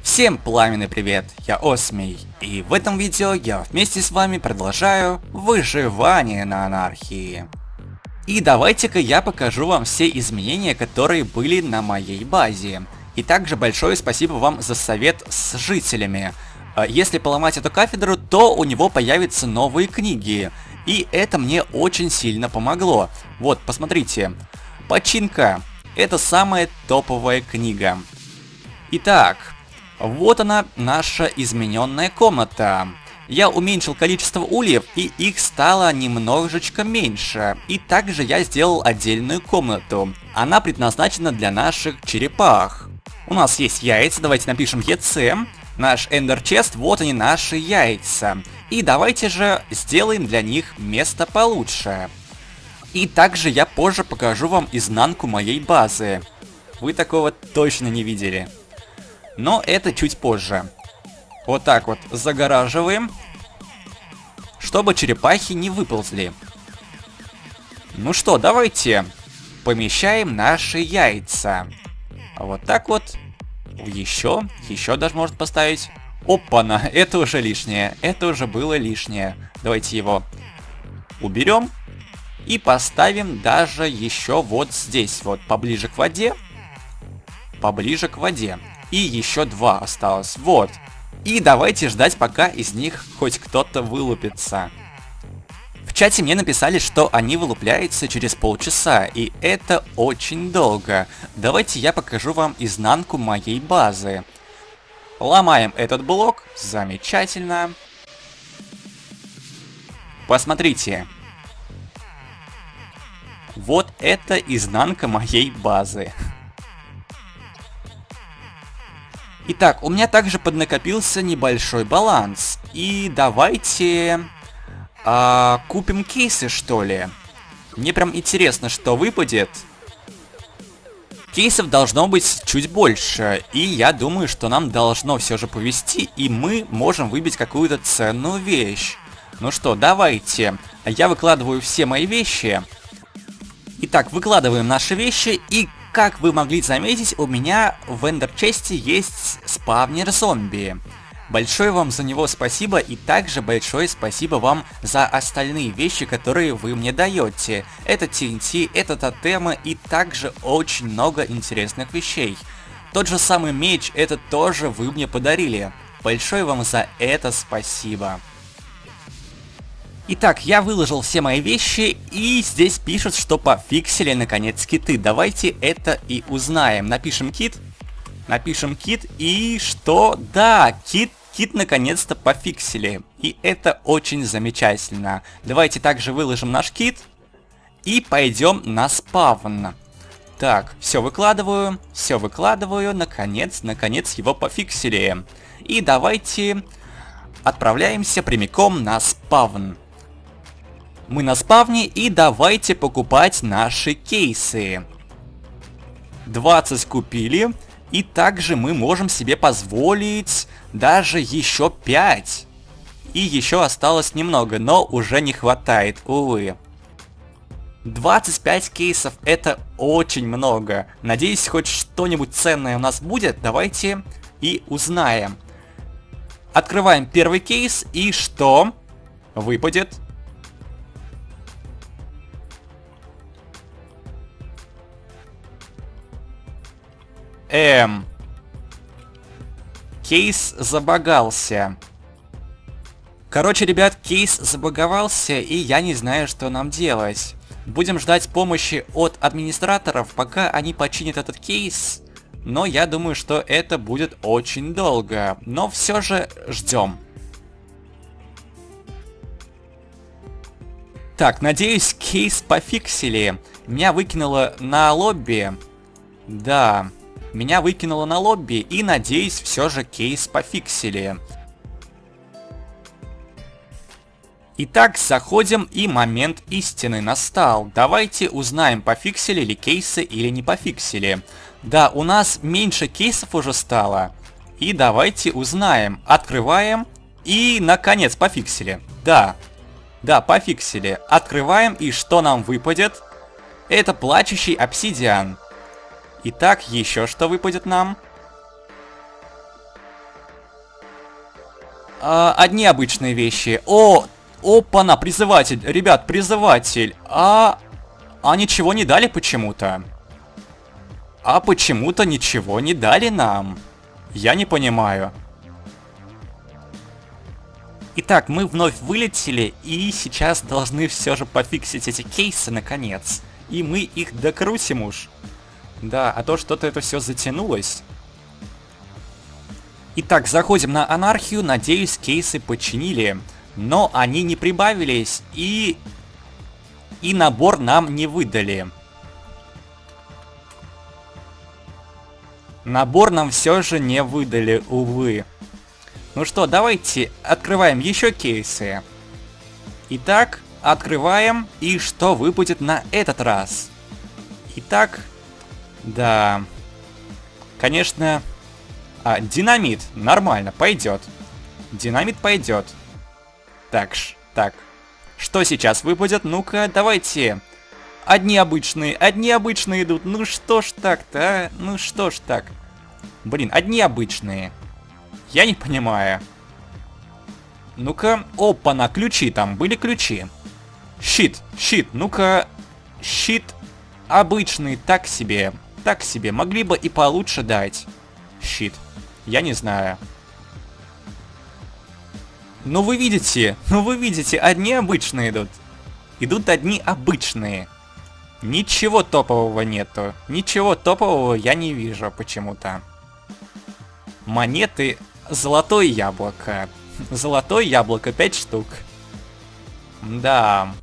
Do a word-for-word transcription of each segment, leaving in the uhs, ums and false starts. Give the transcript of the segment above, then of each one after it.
Всем пламенный привет, я Осмий, и в этом видео я вместе с вами продолжаю выживание на анархии. И давайте-ка я покажу вам все изменения, которые были на моей базе. И также большое спасибо вам за совет с жителями. Если поломать эту кафедру, то у него появятся новые книги. И это мне очень сильно помогло. Вот, посмотрите. Починка. Это самая топовая книга. Итак, вот она, наша измененная комната. Я уменьшил количество ульев, и их стало немножечко меньше. И также я сделал отдельную комнату. Она предназначена для наших черепах. У нас есть яйца, давайте напишем и си. Наш Ender Chest, вот они, наши яйца. И давайте же сделаем для них место получше. И также я позже покажу вам изнанку моей базы. Вы такого точно не видели. Но это чуть позже. Вот так вот загораживаем, чтобы черепахи не выползли. Ну что, давайте помещаем наши яйца. Вот так вот. Еще, еще даже можно поставить. Опа-на, это уже лишнее. Это уже было лишнее. Давайте его уберем. И поставим даже еще вот здесь, вот поближе к воде. Поближе к воде. И еще два осталось. Вот. И давайте ждать, пока из них хоть кто-то вылупится. В чате мне написали, что они вылупляются через полчаса. И это очень долго. Давайте я покажу вам изнанку моей базы. Ломаем этот блок. Замечательно. Посмотрите. Вот это изнанка моей базы. Итак, у меня также поднакопился небольшой баланс. И давайте а, купим кейсы, что ли. Мне прям интересно, что выпадет. Кейсов должно быть чуть больше. И я думаю, что нам должно все же повезти. И мы можем выбить какую-то ценную вещь. Ну что, давайте. Я выкладываю все мои вещи. Итак, выкладываем наши вещи. И как вы могли заметить, у меня в Ender Chest'е есть спавнер зомби. Большое вам за него спасибо, и также большое спасибо вам за остальные вещи, которые вы мне даете. Это ти эн ти, это тотемы и также очень много интересных вещей. Тот же самый меч, это тоже вы мне подарили. Большое вам за это спасибо. Итак, я выложил все мои вещи, и здесь пишут, что пофиксили наконец киты. Давайте это и узнаем. Напишем кит. Напишем кит, и что? Да, кит, кит наконец-то пофиксили. И это очень замечательно. Давайте также выложим наш кит. И пойдем на спавн. Так, все выкладываю, все выкладываю. Наконец, наконец его пофиксили. И давайте отправляемся прямиком на спавн. Мы на спавне, и давайте покупать наши кейсы. двадцать купили. И также мы можем себе позволить даже еще пять. И еще осталось немного, но уже не хватает, увы. двадцать пять кейсов это очень много. Надеюсь, хоть что-нибудь ценное у нас будет. Давайте и узнаем. Открываем первый кейс, и что выпадет? Эм. Кейс забагался. Короче, ребят, кейс забаговался, и я не знаю, что нам делать. Будем ждать помощи от администраторов, пока они починят этот кейс. Но я думаю, что это будет очень долго. Но все же ждем. Так, надеюсь, кейс пофиксили. Меня выкинуло на лобби. Да. Меня выкинуло на лобби, и надеюсь, все же кейс пофиксили. Итак, заходим, и момент истины настал. Давайте узнаем, пофиксили ли кейсы или не пофиксили. Да, у нас меньше кейсов уже стало. И давайте узнаем. Открываем, и наконец пофиксили. Да, да, пофиксили. Открываем, и что нам выпадет? Это плачущий обсидиан. Итак, еще что выпадет нам? А, одни обычные вещи. О, опа-на, призыватель. Ребят, призыватель. А, а ничего не дали почему-то. А почему-то ничего не дали нам. Я не понимаю. Итак, мы вновь вылетели, и сейчас должны все же пофиксить эти кейсы наконец. И мы их докрутим уж. Да, а то что-то это все затянулось. Итак, заходим на анархию, надеюсь, кейсы починили. Но они не прибавились, и... И набор нам не выдали. Набор нам все же не выдали, увы. Ну что, давайте открываем еще кейсы. Итак, открываем, и что выпадет на этот раз? Итак, да, конечно, а, динамит, нормально, пойдет. Динамит пойдет. Так, ш, так, что сейчас выпадет? Ну-ка, давайте. Одни обычные, одни обычные идут. Ну что ж так-то, а? Ну что ж так? Блин, одни обычные. Я не понимаю. Ну-ка, опа-на, ключи там, были ключи. Щит, щит, ну-ка, щит обычный, так себе, так себе, могли бы и получше дать. Щит, я не знаю. Ну вы видите, ну вы видите, одни обычные идут. Идут одни обычные. Ничего топового нету, ничего топового я не вижу почему-то. Монеты... Золотое яблоко. Золотое яблоко, пять штук. Да.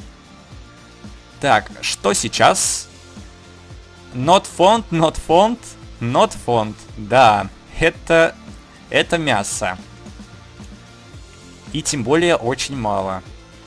Так, что сейчас? Not found, not found, not found. Да, это... Это мясо. И тем более очень мало.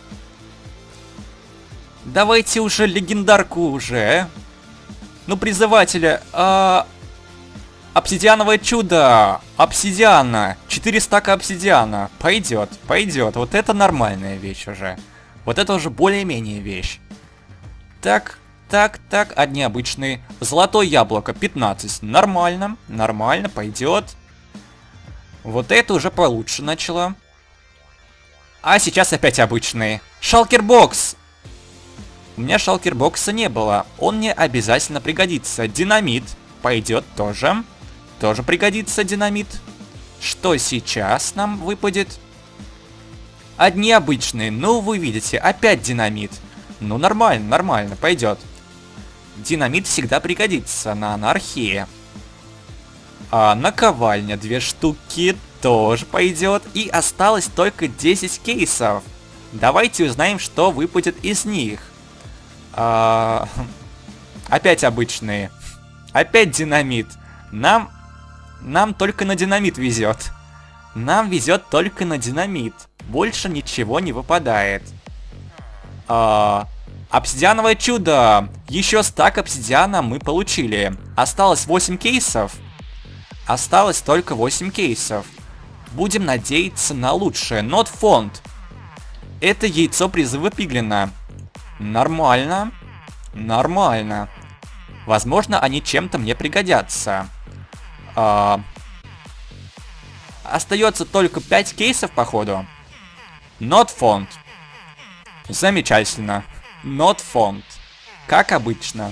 Давайте уже легендарку уже. Ну, призывателя... А... Обсидиановое чудо! Обсидиана! четыре стака обсидиана. Пойдет, пойдет. Вот это нормальная вещь уже. Вот это уже более-менее вещь. Так, так, так, одни обычные. Золотое яблоко, пятнадцать. Нормально, нормально, пойдет. Вот это уже получше начало. А сейчас опять обычные. Шалкербокс! У меня шалкербокса не было. Он мне обязательно пригодится. Динамит пойдет тоже. Тоже пригодится динамит. Что сейчас нам выпадет? Одни обычные. Ну, вы видите, опять динамит. Ну, нормально, нормально, пойдет. Динамит всегда пригодится на анархии. А наковальня две штуки тоже пойдет. И осталось только десять кейсов. Давайте узнаем, что выпадет из них. А... Опять обычные. Опять динамит. Нам... Нам только на динамит везет. Нам везет только на динамит. Больше ничего не выпадает. А... Обсидиановое чудо. Еще стак обсидиана мы получили. Осталось восемь кейсов. Осталось только восемь кейсов. Будем надеяться на лучшее. Not found. Это яйцо призыва пиглина. Нормально. Нормально. Возможно, они чем-то мне пригодятся. А... Остается только пять кейсов, походу. Not found. Замечательно. Not found. Как обычно.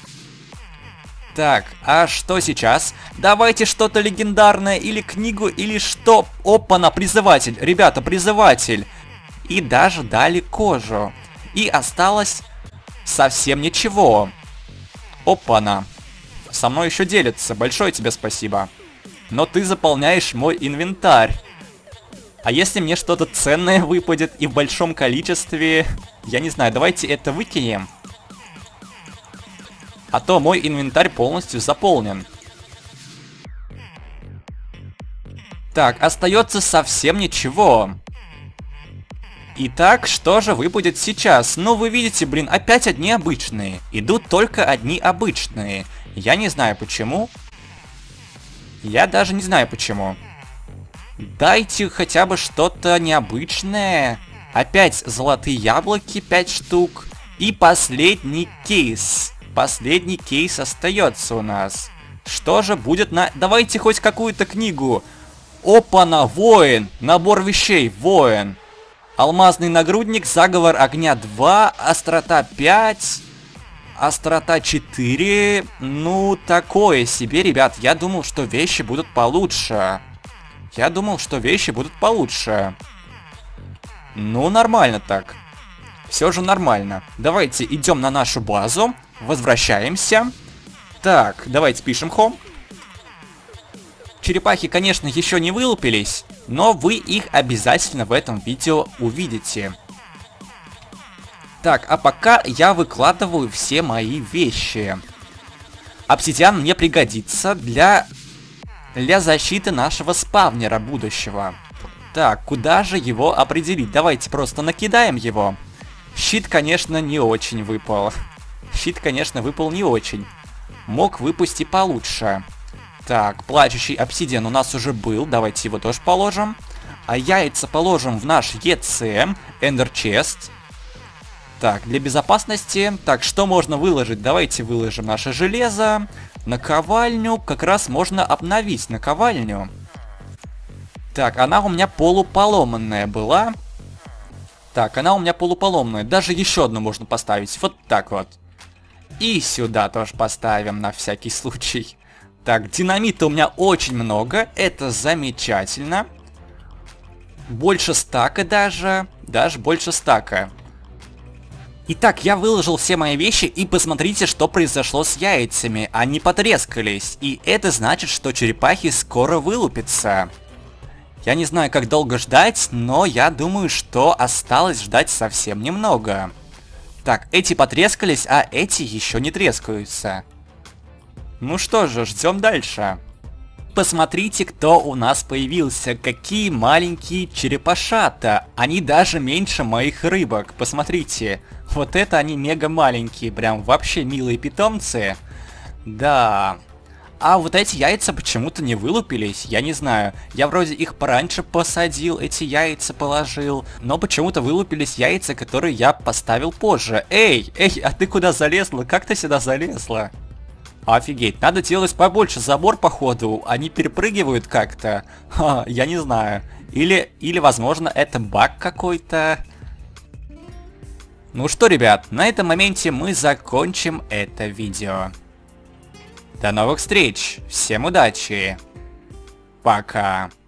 Так, а что сейчас? Давайте что-то легендарное, или книгу, или что? Опа-на, призыватель. Ребята, призыватель. И даже дали кожу. И осталось совсем ничего. Опа-на. Со мной еще делится. Большое тебе спасибо. Но ты заполняешь мой инвентарь. А если мне что-то ценное выпадет и в большом количестве... Я не знаю, давайте это выкинем. А то мой инвентарь полностью заполнен. Так, остается совсем ничего. Итак, что же выпадет сейчас? Ну, вы видите, блин, опять одни обычные. Идут только одни обычные. Я не знаю почему. Я даже не знаю почему. Дайте хотя бы что-то необычное. Опять золотые яблоки, пять штук. И последний кейс. Последний кейс остается у нас. Что же будет на... Давайте хоть какую-то книгу. Опа-на, воин! Набор вещей, воин! Алмазный нагрудник, заговор огня два, острота пять, острота четыре. Ну, такое себе, ребят. Я думал, что вещи будут получше. Я думал, что вещи будут получше. Ну, нормально так. Все же нормально. Давайте идем на нашу базу. Возвращаемся. Так, давайте пишем home. Черепахи, конечно, еще не вылупились, но вы их обязательно в этом видео увидите. Так, а пока я выкладываю все мои вещи. Обсидиан мне пригодится для, для защиты нашего спавнера будущего. Так, куда же его определить? Давайте просто накидаем его. Щит, конечно, не очень выпал. Щит, конечно, выпал не очень. Мог выпасть получше. Так, плачущий обсидиан у нас уже был. Давайте его тоже положим. А яйца положим в наш и си, Ender Chest. Так, для безопасности. Так, что можно выложить? Давайте выложим наше железо. Наковальню как раз можно обновить. Наковальню. Так, она у меня полуполоманная была. Так, она у меня полуполомная. Даже еще одну можно поставить. Вот так вот. И сюда тоже поставим на всякий случай. Так, динамита у меня очень много. Это замечательно. Больше стака даже. Даже больше стака. Итак, я выложил все мои вещи, и посмотрите, что произошло с яйцами. Они потрескались. И это значит, что черепахи скоро вылупятся. Я не знаю, как долго ждать, но я думаю, что осталось ждать совсем немного. Так, эти потрескались, а эти еще не трескаются. Ну что же, ждем дальше. Посмотрите, кто у нас появился. Какие маленькие черепашата. Они даже меньше моих рыбок. Посмотрите. Вот это они мега маленькие. Прям вообще милые питомцы. Да. А вот эти яйца почему-то не вылупились. Я не знаю. Я вроде их пораньше посадил, эти яйца положил. Но почему-то вылупились яйца, которые я поставил позже. Эй, эй, а ты куда залезла? Как ты сюда залезла? Офигеть, надо делать побольше забор, походу. Они перепрыгивают как-то. Ха, я не знаю. Или, или, возможно, это баг какой-то. Ну что, ребят, на этом моменте мы закончим это видео. До новых встреч. Всем удачи. Пока.